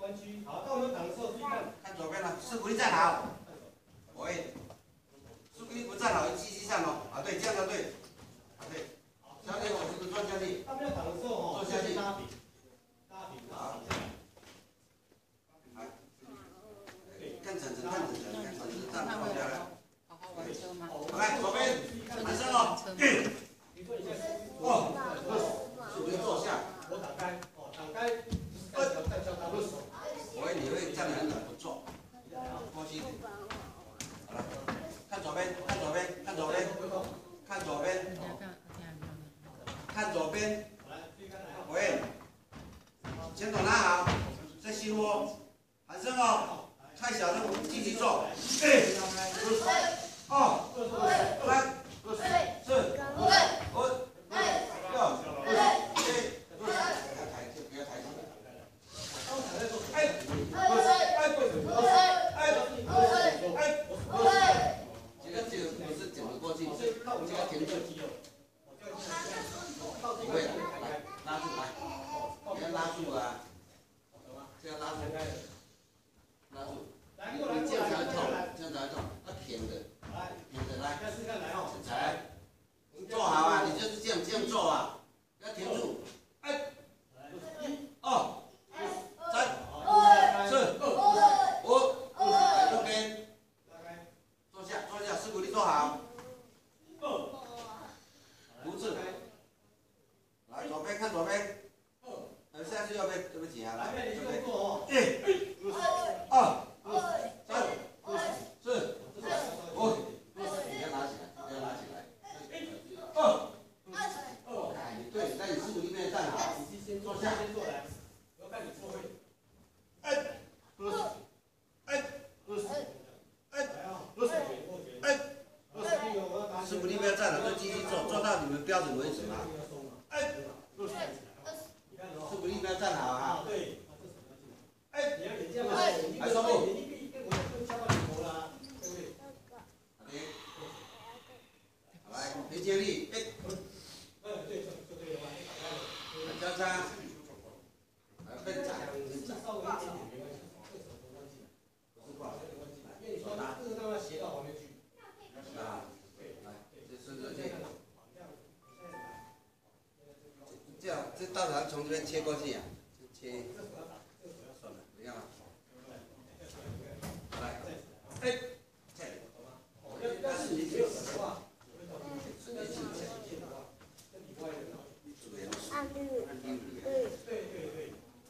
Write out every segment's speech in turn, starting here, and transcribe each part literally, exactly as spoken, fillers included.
弯曲。好，到我们挡的时候，注意看， 看左边了，势鼓力站好。喂，势鼓力不站好，继续站哦。啊，对，这样的对。啊，对。相对我是不是转下去？ 他们要挡的时候哦， 坐下去。 拉平，拉平。好。 来，看整整，看整整，看整整，站好漂亮。 好好玩车吗？ 好，来左边，男生哦。哦，势鼓力坐下。 我打开，哦，打开，再教再教他们手。 我以为你会站得很稳，不错。多心。好了，看左边，看左边，看左边，看左边，看左边。喂，前腿拉好，再吸窝，喊声哦，太小了，继续做。一、二、三、四、五、六、七。不要抬，不要抬头。哎，哎，哎，这个这个不是整个过去，这个停住。不会的，来拉住来，你要拉住啊，这要拉住，拉住，你这样才痛，这样才痛，要平的，平的来，起来，坐好啊，你就是这样这样做啊，要停住，哎，一、二、三、四、五，来右边，坐下坐下，势鼓力坐好，扶住。来左边看左边，呃，现在是右边，对不起啊，来右边，一、二、三、四、五，你要拿起来，你要拿起来，二，哎，你对，在你势鼓力面站好，坐下， 我要看你错位。 哎，哎，哎，哎，势鼓力面站了就继续做，做到你们标准为止嘛。哎，势鼓力不要站好啊！ 对， 哎， 你要眼睛要来收步。 眼睛闭，跟我跟敲到你头了，对不对？ 好，来，没接力，哎， 嗯，对，就就对了嘛， 交叉，来分展，分展。 稍微一点点没关系，这手没关系，不是不好，没关系，因为你说这个让它斜到旁边去。 啊，来，这顺着这个。这样，这稻草从这边切过去呀、啊，切。算了，不要了。来，哎，这里。要是你没有手的话，顺着切下去的话，这里外的。按对。对对对。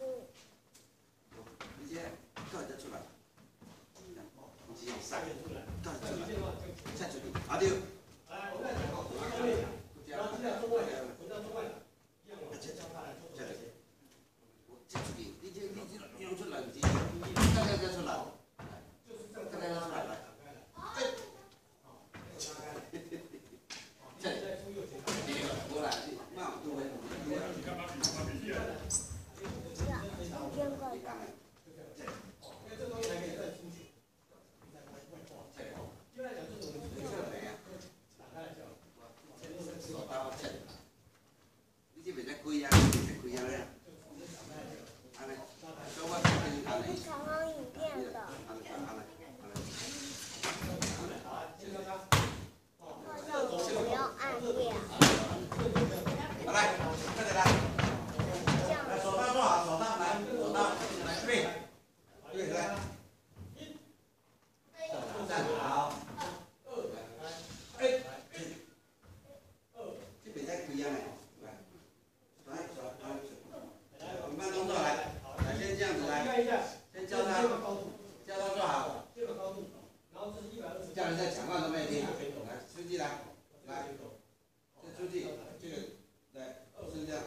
你先倒着出来。你先上。倒着出来。下去。好的。 来，我们再讲哦，后面讲，然后尽量中外的，回到中外的。 这出去，你这你这用出来，你看看看出来，看看看出来来，哎，这里，过来，慢慢多来，你这边在开呀，在开呀嘞。 长光影片的，不要按键。 好来，快点来，来手套做好，手套来，手套来对，对来，站好，哎，这边在开呀嘞，来，来，慢动作来，来先这样子来，先教他，教他做好， 这个高度，然后这是一百二十。 叫人在讲话都没有听，来，出去来，来，再出去，这个，来，是这样，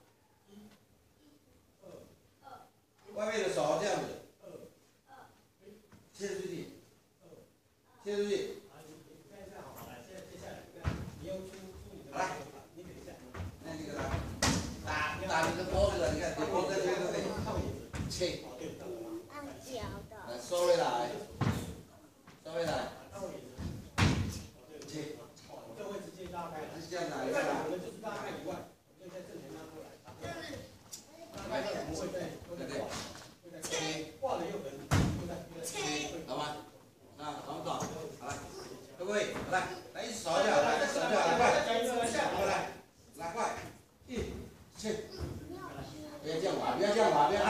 外面的手这样子，切出去，切出去，好来，那这个来，打打你的脖子，你看你脖子这边对不对？切， 按脚的。 来收回来，收回来。切， 这位直接拉开， 是这样的， 另外我们就是拉开以外，我们就在正前拉过来，拉开到我们会在会在会在。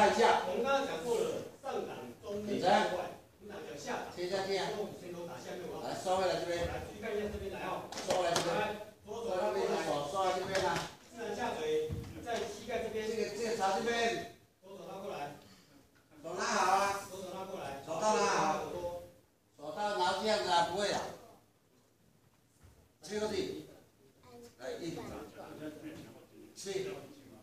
上下。 我们刚刚讲过了，上档、中、内、外。我们讲讲下档。 切下去啊。 先头打下面往。 来，收回来这边。 来，注意看一下这边来哦。 收回来这边。 来，左手拉过来。 手收来这边啊。 自然下垂，在膝盖这边。 这个这个朝这边。 左手拉过来。 手拿好啊。 左手拉过来。 手套拿好。手套拿这样子啊，不会啊。吹过去。来，一。吹。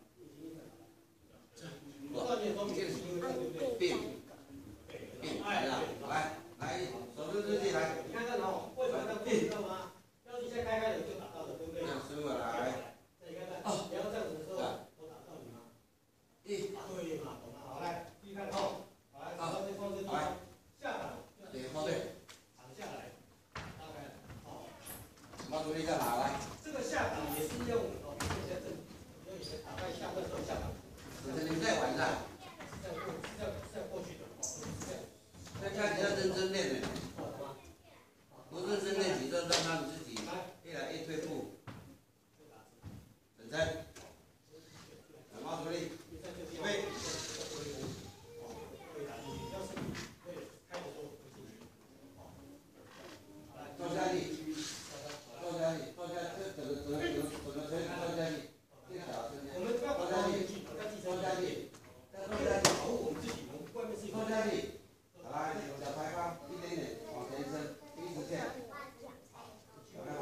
变，变，来了，来，来，手伸出去来。 你看看哦，为什么这样变？知道吗？要一下开开了就打到了，对不对？ 这样伸过来。 再你看看，你要这样子的时候，我打到你吗？一，对嘛，懂吗？好，来，继续看哦。好，来，手再放这地方，下档， 对，放对， 躺下来，拉开来，好。 毛主力再拿来。 这个下档也是用哦，这些正，用以前打败下的时候下档。 这是你在玩的。 这样过，这样这样过去的，哦，这样。 那看你要认真练的。不认真练，你就让他们自己越来越退步。等真。毛主力，预备。坐下去，坐下去，坐下，这整个整个整个整个腿坐下去，这脚伸下去，坐下去，坐下去，再坐下去， 保护我们自己，我们外面是。 坐下去，好来，脚抬高一点点，往前伸，一直线。有没有？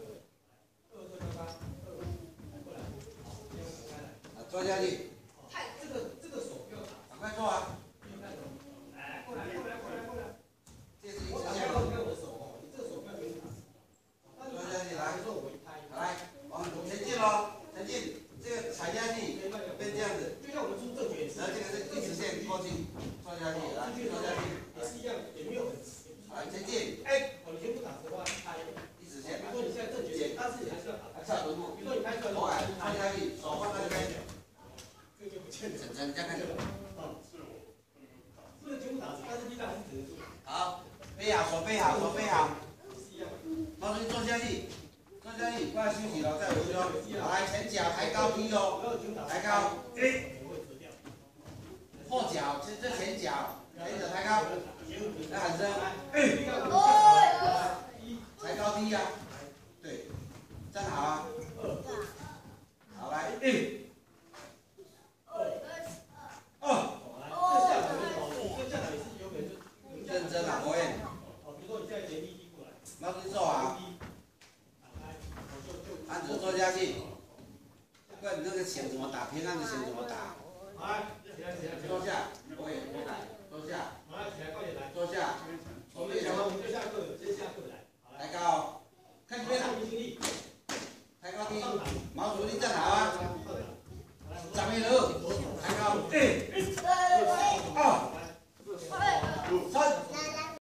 啊，坐下去。 这个这个手不要打。 赶快做啊！ 哎，过来过来过来过来。 这是一我打开直线。 我看我的手哦，你这个手不要给我打。 坐下去来， 之后我一拍。 来，往前进喽，前进，这个踩下去，变这样子。 就像我们出正拳， 然后这个是一直线过去，坐下去，来，坐下去， 也是一样，也没有很。 来前进， 哎，哦，你全部打的话，拍。 一直线。 比如说你现在正拳，但是你还是要打。 下臀部。 比如说你拍出来， 头矮，坐下去，手放在这边。 这个就不见了。 整整这样看。 不能全部打，但是力量还是顶得住。 好，背好，手背好，手背好。 是一样。 毛主席坐下去，坐下去，快休息了，再回去哦。好，来前脚抬高低哦，抬高，一。后脚，这这前脚，前脚抬高，来喊声，抬高低呀，对，站好啊。好来，一。二。认真啊，博彦。毛主席坐好。按着坐下去。不然你那个弦怎么打？平安的弦怎么打？坐下，博彦，坐下。坐下。 我们讲完我们就下课，先下课来。 抬高，看这边啊。抬高低。毛主席站好啊。站没路。